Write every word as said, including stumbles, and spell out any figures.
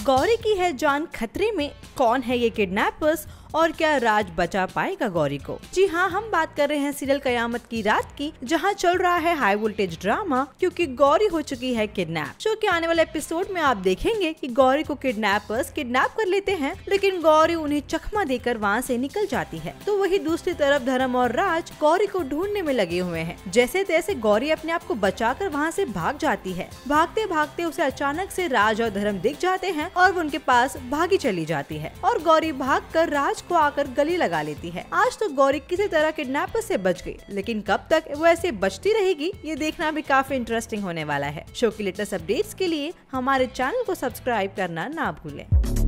गौरी की है जान खतरे में, कौन है ये किडनैपर्स और क्या राज बचा पाएगा गौरी को। जी हाँ, हम बात कर रहे हैं सीरियल कयामत की रात की, जहाँ चल रहा है हाई वोल्टेज ड्रामा क्योंकि गौरी हो चुकी है किडनैप। शो के आने वाले एपिसोड में आप देखेंगे कि गौरी को किडनैपर्स किडनैप कर लेते हैं, लेकिन गौरी उन्हें चकमा देकर वहाँ से निकल जाती है। तो वही दूसरी तरफ धर्म और राज गौरी को ढूंढने में लगे हुए हैं। जैसे तैसे गौरी अपने आप को बचाकर वहाँ से भाग जाती है। भागते भागते उसे अचानक से राज और धर्म दिख जाते हैं और वो उनके पास भागी चली जाती है और गौरी भाग कर राज को आकर गले लगा लेती है। आज तो गौरी किसी तरह किडनैपर से बच गई, लेकिन कब तक वो ऐसे बचती रहेगी ये देखना भी काफी इंटरेस्टिंग होने वाला है। शो की लेटेस्ट अपडेट्स के लिए हमारे चैनल को सब्सक्राइब करना ना भूलें।